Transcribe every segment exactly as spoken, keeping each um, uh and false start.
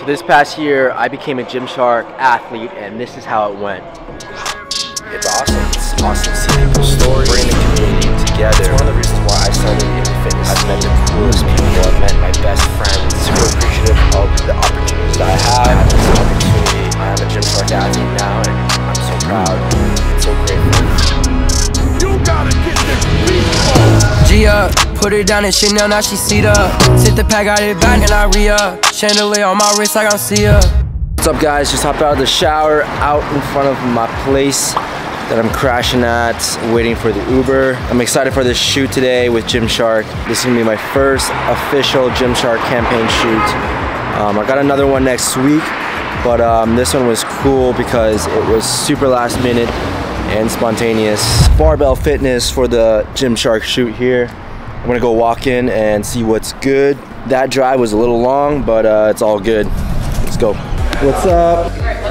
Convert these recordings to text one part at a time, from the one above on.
This past year, I became a Gymshark athlete, and this is how it went. It's awesome. It's awesome to see people's stories, bring the community together. It's one of the reasons why I started in fitness. I've met the coolest people. I've met my best friends. Super appreciative of the opportunities that I have. I have this opportunity. I'm a Gymshark athlete now, and I'm so proud. I'm so grateful. You gotta get this beat on. G up, put her down in Chanel, now she seat up. Sit the pack, got it back, and I re-up. Chandelier on my wrist, I gon' see her. What's up, guys? Just hopped out of the shower, out in front of my place that I'm crashing at, waiting for the Uber. I'm excited for this shoot today with Gymshark. This is gonna be my first official Gymshark campaign shoot. Um, I got another one next week, but um, this one was cool because it was super last minute and spontaneous. Barbell fitness for the Gymshark shoot here. I'm gonna go walk in and see what's good. That drive was a little long, but uh, it's all good. Let's go. What's up?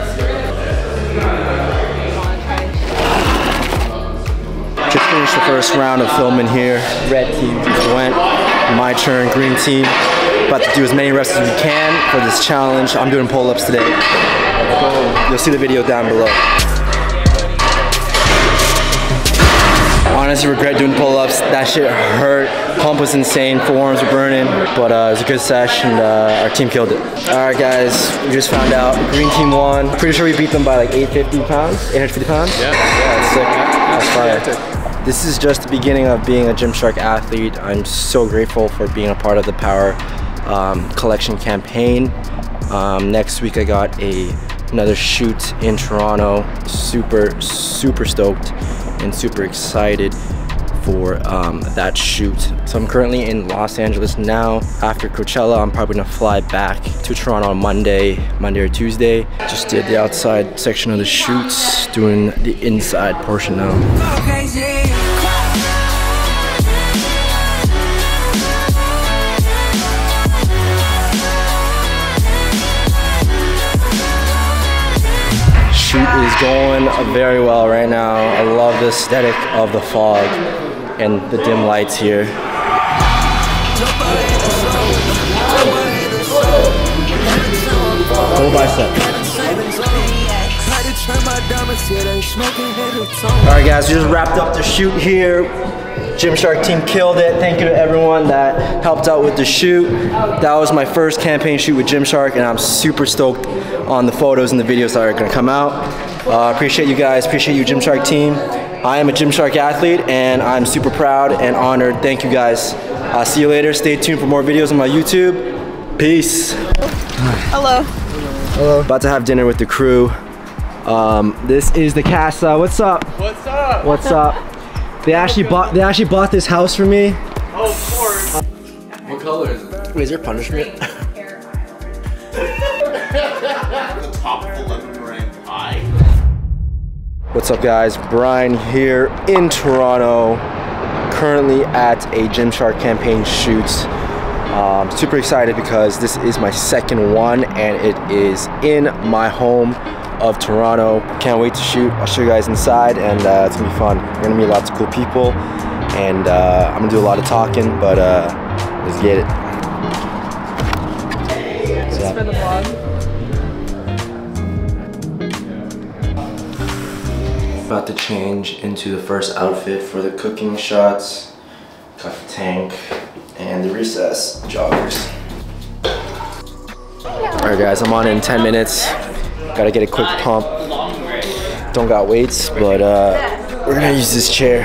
Just finished the first round of filming here. Red team just went. My turn, green team. About to do as many reps as we can for this challenge. I'm doing pull-ups today. You'll see the video down below. Honestly, regret doing pull-ups. That shit hurt. Pump was insane. Forearms were burning, but uh, it was a good sesh, and uh, our team killed it. All right, guys, we just found out green team won. Pretty sure we beat them by like eight hundred fifty pounds. eight hundred fifty pounds. Yeah, yeah, that's sick. That's fire. This is just the beginning of being a Gymshark athlete. I'm so grateful for being a part of the Power um, Collection campaign. Um, next week, I got a another shoot in Toronto. Super, super stoked and super excited for um, that shoot. So I'm currently in Los Angeles now. After Coachella, I'm probably gonna fly back to Toronto on Monday, Monday or Tuesday. Just did the outside section of the shoots, doing the inside portion now. Shoot is going very well right now. I love the aesthetic of the fog and the dim lights here. Full bicep. Alright, guys, we just wrapped up the shoot here. Gymshark team killed it. Thank you to everyone that helped out with the shoot. That was my first campaign shoot with Gymshark, and I'm super stoked on the photos and the videos that are gonna come out. Uh, appreciate you guys, appreciate you Gymshark team. I am a Gymshark athlete, and I'm super proud and honored. Thank you guys. Uh, see you later. Stay tuned for more videos on my YouTube. Peace. Hello. Hello. About to have dinner with the crew. Um, this is the casa. What's up? What's up? What's up? They actually bought. They actually bought this house for me. Oh, of course. What color is it? Wait, is there punishment? The top of the lemon meringue pie. What's up, guys? Brian here in Toronto, currently at a Gymshark campaign shoot. Um, super excited because this is my second one, and it is in my home of Toronto. Can't wait to shoot. I'll show you guys inside, and uh, it's gonna be fun. We're gonna meet lots of cool people, and uh, I'm gonna do a lot of talking, but uh, let's get it. Thanks for the vlog. About to change into the first outfit for the cooking shots. Got the tank and the recess joggers. Alright, guys, I'm on in ten minutes. Gotta get a quick pump. Don't got weights, but uh, we're gonna use this chair.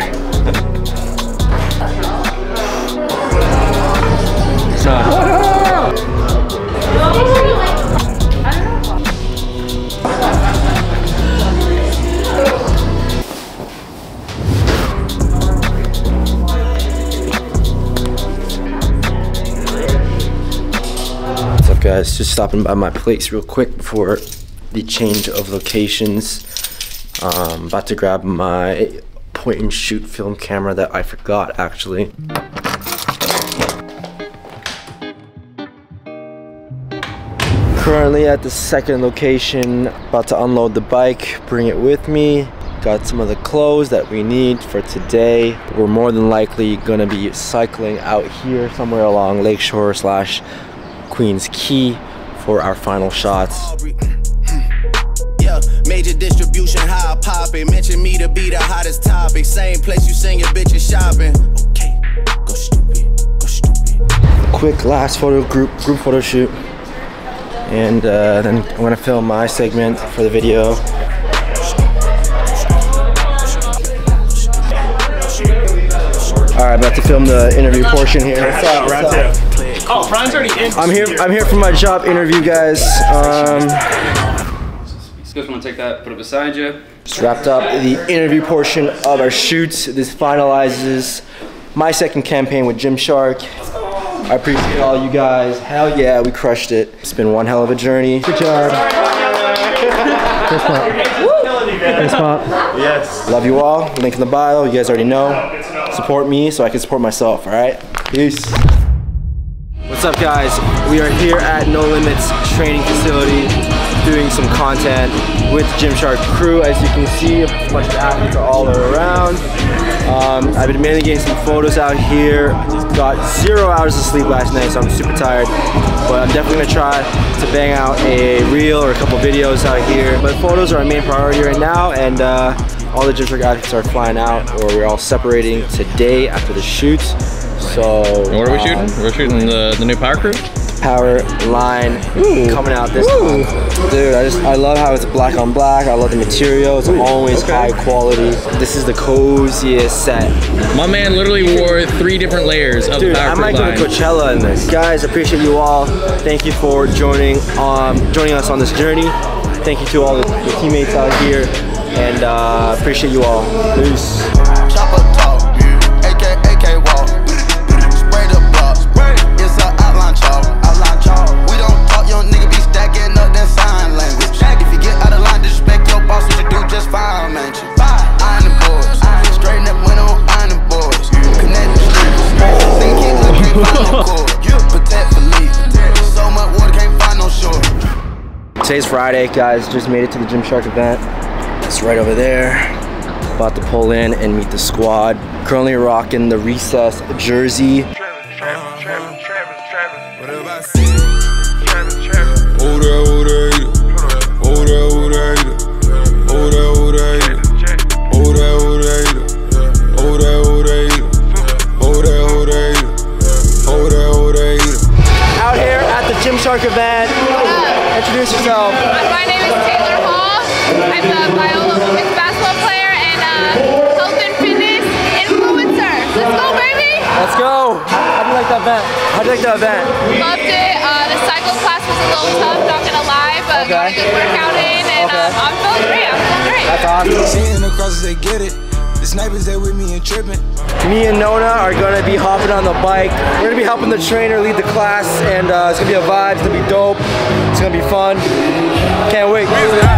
What's up, guys? Just stopping by my place real quick before the change of locations. Um, about to grab my point and shoot film camera that I forgot actually. Currently at the second location, about to unload the bike, bring it with me. Got some of the clothes that we need for today. We're more than likely gonna be cycling out here somewhere along Lakeshore slash Queens Quay for our final shots. Yeah, major distribution, how I pop it. Mention me to be the hottest topic. Same place you sing your bitches shopping. Okay, go stupid, go stupid. Quick last photo group group photo shoot, and uh, then I'm gonna film my segment for the video. All right, about to film the interview portion here. What's up? What's up? Oh, Brian's already in. I'm here. I'm here for my job interview, guys. Um, You guys want to take that, put it beside you? just wrapped up the interview portion of our shoot. This finalizes my second campaign with Gymshark. I appreciate all you guys. Hell yeah, we crushed it. It's been one hell of a journey. Good job. Fist pump. Fist pump. Yes. Love you all. Link in the bio. You guys already know. Support me so I can support myself. All right. Peace. What's up, guys? We are here at No Limits Training Facility, doing some content with Gymshark crew. As you can see, a bunch of athletes are all around. Um, I've been mainly getting some photos out here. Got zero hours of sleep last night, so I'm super tired. But I'm definitely gonna try to bang out a reel or a couple videos out here. But photos are our main priority right now, and uh, all the Gymshark athletes are flying out, or we're all separating today after the shoot. So and what are we um, shooting? We're shooting the, the new power crew? Power line Ooh. coming out this Ooh. month. Dude, I just I love how it's black on black. I love the material. It's always okay. high quality. This is the coziest set. My man literally wore three different layers of Dude, the power I crew might line. go to Coachella in this. Guys, appreciate you all. Thank you for joining um joining us on this journey. Thank you to all the, the teammates out here, and uh, appreciate you all. Peace. Chopper talk, A K A K walk. Spray the block, it's an outline chalk. We don't talk, young nigga be stacking up that sign language. If you get out of line, disrespect your boss, what you do just fine, man. Iron the boys, straighten up when on iron the boys. Connect the streets, think keep looking, find no cord. Protect for leave, so much water can't find no shore. Today's Friday, guys. Just made it to the Gymshark event. It's right over there. About to pull in and meet the squad. Currently rocking the Recess jersey. Out here at the Gymshark event. Introduce yourself. My name is Taylor Hall. I'm a Biola women's basketball player and a health and fitness influencer. Let's go, baby! Let's go. How'd you like that event? How'd you like the event? Loved it. Uh, the cycle class was a little tough, not gonna lie, but Okay. got a good workout in, and Okay. um, I'm feeling great. I'm feeling great. That's awesome. Seeing across they get it. The snipers there with me and tripping. Me and Nona are gonna be hopping on the bike. We're gonna be helping the trainer lead the class, and uh, it's gonna be a vibe. It's gonna be dope. It's gonna be fun. Can't wait.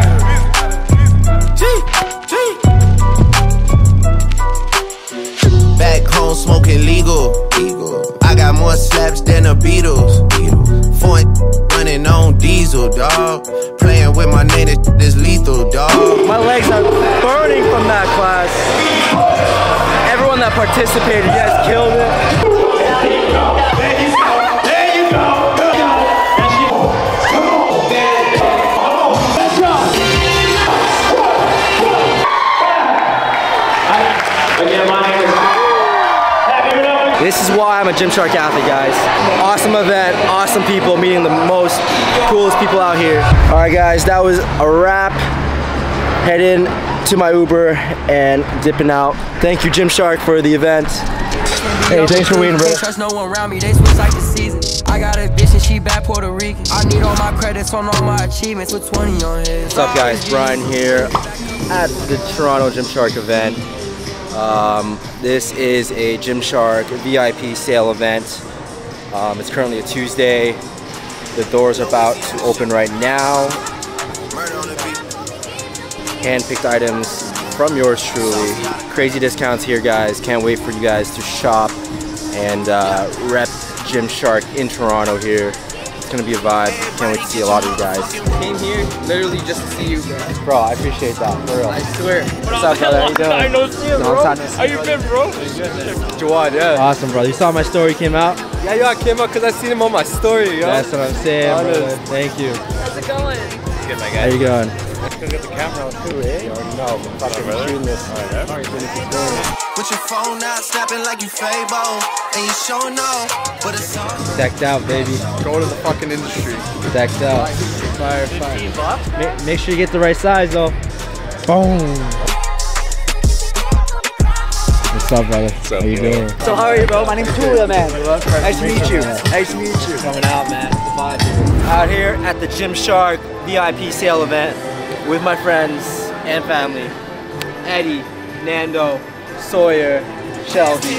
Back home smoking legal. I got more slaps than the Beatles. Foreign running on diesel, dog. Playing with my name, this lethal, dog. My legs are burning from that class. Everyone that participated, you guys killed it. This is why I'm a Gymshark athlete, guys. Awesome event, awesome people, meeting the most coolest people out here. All right, guys, that was a wrap. Heading to my Uber and dipping out. Thank you, Gymshark, for the event. Hey, thanks for waiting, bro. Can't trust no one around me, they switch like the season. I got a bitch and she bad Puerto Rican. I need all my credits on all my achievements with twenty on his. What's up, guys? Brian here at the Toronto Gymshark event. Um, this is a Gymshark V I P sale event. Um, it's currently a Tuesday. The doors are about to open right now. Hand-picked items from yours truly. Crazy discounts here, guys. Can't wait for you guys to shop and uh, rep Gymshark in Toronto here. It's gonna be a vibe. Can't wait to see a lot of you guys. Came here literally just to see you, bro. Bro, I appreciate that, for real. I swear. What's up, brother? How you doing? I know you, bro. How you been, bro? Jawad, yeah. Awesome, brother. You saw my story came out? Yeah, yo, I came up because I seen him on my story, yo. That's what I'm saying, brother. Thank you. How's it going? Good, my How guy. you going? Let's go get the camera out too, eh? You already know. I'm fucking shooting this. Alright, alright, Put your phone out, snapping like you Fable, and you showing off, but it's all Decked out, baby. go to the fucking industry. Decked out. Fire, fire. Make, make sure you get the right size, though. Boom. What's up, brother? What's up, How you bro? doing? So how are you, bro? My name's Julia, man. Nice to meet you. Nice to meet you. Coming out, man. Out here at the Gymshark V I P sale event with my friends and family. Eddie, Nando, Sawyer, Shelby.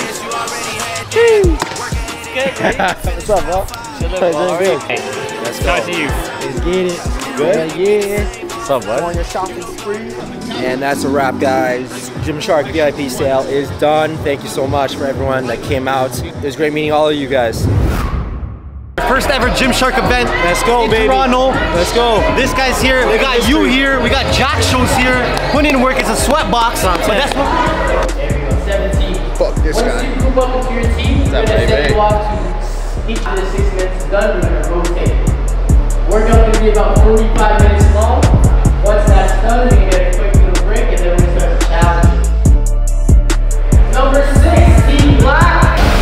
What's up, bro? Good. Let's go. To you. Let's get it. Good? Yeah. What's up, bud? On your shopping spree. And that's a wrap, guys. Gymshark V I P sale is done. Thank you so much for everyone that came out. It was great meeting all of you guys. First ever Gymshark event. Let's go, in baby. Toronto. Let's go. This guy's here. We got you here. We got Jack shows here. Putting in work. It's a sweat box. But that's what. seventeen. Fuck this Once guy. you group up into your team, you're What's gonna up, send baby? you off to each of the six minutes done. You're gonna rotate. Workout gonna be about forty-five minutes long. Once that's done, you get a quick little break, and then we start the challenge. Number six, Team Black.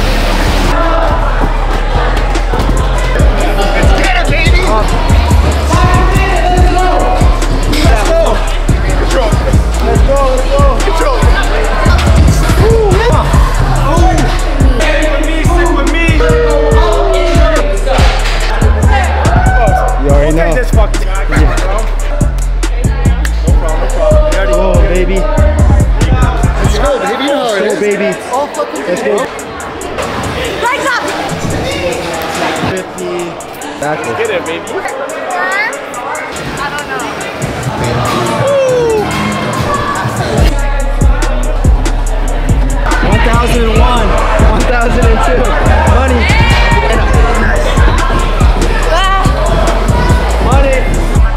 Backwards. Get it, baby. I don't know. one thousand one, one thousand two, money. Money.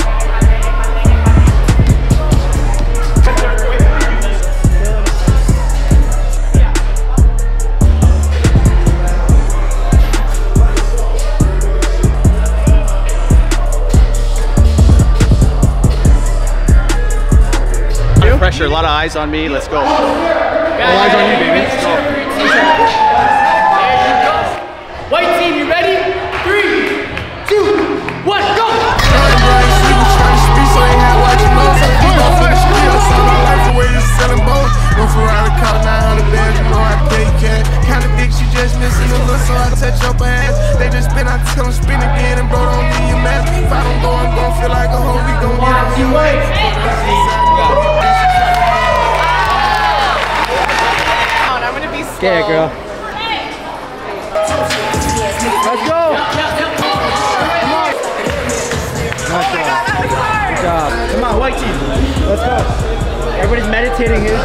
Pressure, a lot of eyes on me. Let's go. All eyes on you, baby. Let's go. There you go. White team, you ready? Three, two, one, go! They just spin, I tell them spin again, and bro, don't leave your man. If I don't go, I'm gon' feel like a hoe. We gon' get it. I'm gonna be slow. Get it, girl. Let's go. Nice job. Good job. Come on, white team. Let's go. Everybody's meditating here.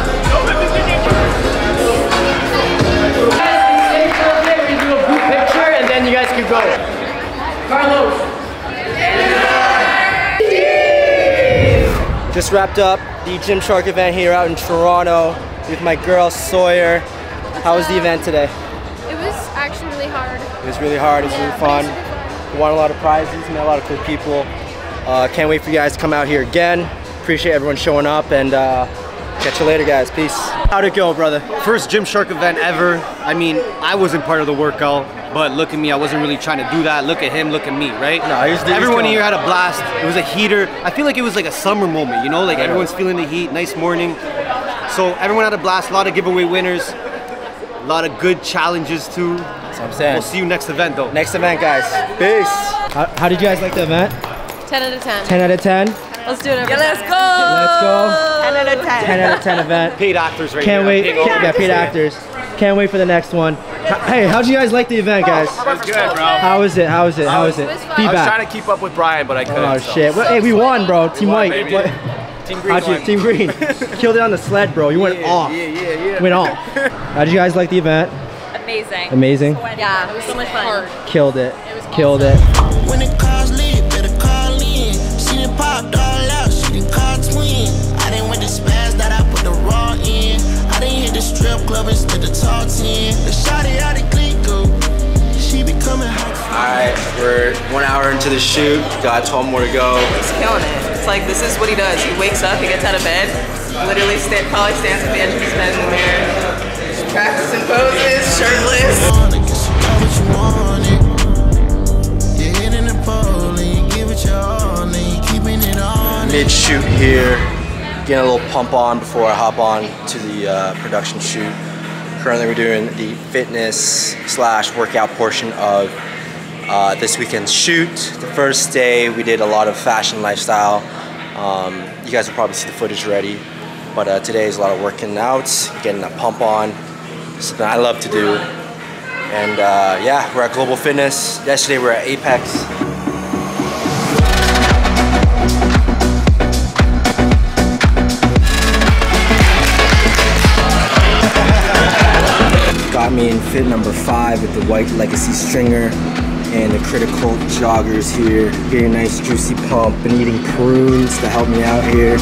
We do a group picture, and then you guys can go. Carlos. Just wrapped up the Gymshark event here out in Toronto with my girl Sawyer. How was the event today? It was actually really hard. It was really hard. It was really fun. We won a lot of prizes. Met a lot of cool people. Uh, can't wait for you guys to come out here again. Appreciate everyone showing up, and uh, catch you later, guys. Peace. How'd it go, brother? First Gymshark event ever. I mean, I wasn't part of the workout, but look at me, I wasn't really trying to do that. Look at him, look at me, right? No, he was- he was Everyone going. here had a blast. It was a heater. I feel like it was like a summer moment, you know? Like everyone's feeling the heat, nice morning. So everyone had a blast, a lot of giveaway winners, a lot of good challenges too. That's what I'm saying. We'll see you next event though. Next event, guys. Peace. How, how did you guys like the event? ten out of ten. ten out of ten? Let's do it every Yeah, let's time. go. Let's go. ten out of ten. ten out of ten event. Paid actors right Can't here. wait. Big Yeah, paid actors. Can't wait for the next one. Hey, how'd you guys like the event, guys? It was good, bro. How was it? How was it? How was it? It was fun. I was Feedback. trying to keep up with Brian, but I couldn't. Oh so. shit. Well, hey, we won, bro. Team won, White. baby. What? Team Green How'd you, won. Team Green. Killed it on the sled, bro. You went Yeah, off. yeah, yeah, yeah. Went off. How did you guys like the event? Amazing. Amazing. Yeah, it was so much fun. Killed it. Killed it. When the car's lit, better call in. She done popped all out, she done called twin. I done went to spaz that I put the raw in. I done hit the strip club instead of talk ten. The shawty out of Glico, she be Alright, we're one hour into the shoot. Got twelve more to go. He's killing it. It's like, this is what he does. He wakes up, he gets out of bed, literally stand, probably stands at the edge of his bed in the mirror, practicing poses, shirtless. Mid-shoot here, getting a little pump on before I hop on to the uh, production shoot. Currently we're doing the fitness slash workout portion of uh, this weekend's shoot. The first day we did a lot of fashion lifestyle. Um, you guys will probably see the footage already, but uh, today is a lot of working out, getting that pump on, something I love to do. And uh, yeah, we're at Global Fitness. Yesterday we were at Apex. Got me in fit number five with the white legacy stringer and the critical joggers here. Getting a nice juicy pump. Been eating prunes to help me out here.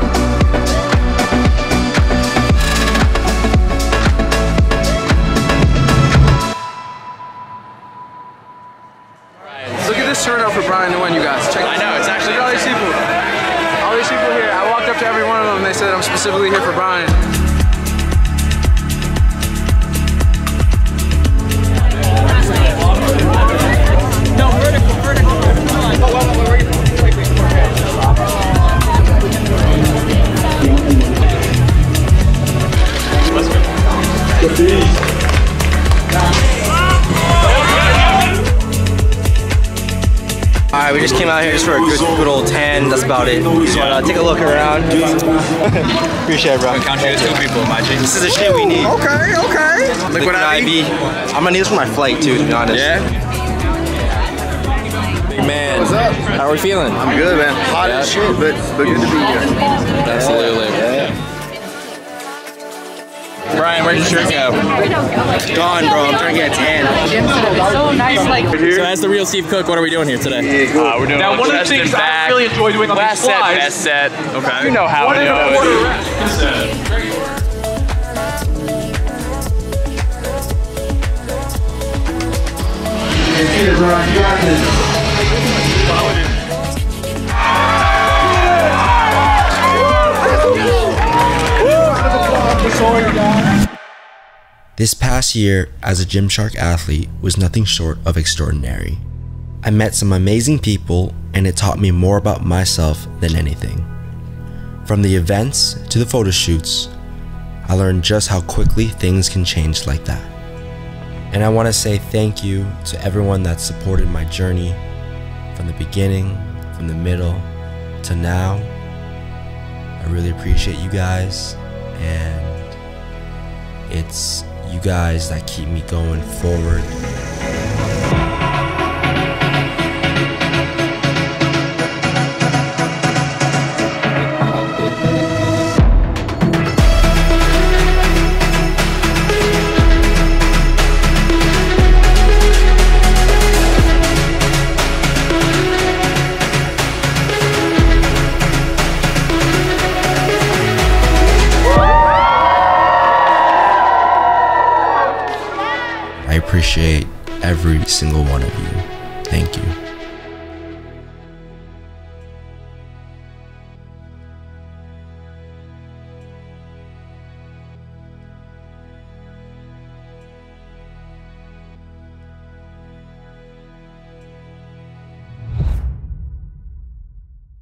Look at this turnout for Brian to win, you guys. Check I know, it's actually all these people. All these people here. I walked up to every one of them and they said I'm specifically here for Brian. No, vertical, vertical. Oh, well, well, we're Alright, we just came out here just for a good, good old tan. That's about it. But uh, take a look around. Appreciate it, bro. Count you as two people, imagine. This is the shit we need. Okay, okay. Liquid I V. I'm gonna need this for my flight too, to be honest. Yeah? Big man. What's up? How are we feeling? I'm good, man. Hot yeah. as shit, but, but good to be here. Absolutely. Yeah. Brian, where'd your shirt go? Gone, bro. I'm trying to get a tan. So nice, like. So as the real Steve Cook, what are we doing here today? Uh, we're doing Now, one of the things I really enjoy doing on last these set, slides, best set. Okay. You know how one it is a goes. quarter rest. This past year as a Gymshark athlete was nothing short of extraordinary. I met some amazing people and it taught me more about myself than anything. From the events to the photo shoots, I learned just how quickly things can change like that. And I want to say thank you to everyone that supported my journey from the beginning, from the middle to now. I really appreciate you guys, and it's you guys that keep me going forward. I appreciate every single one of you. Thank you.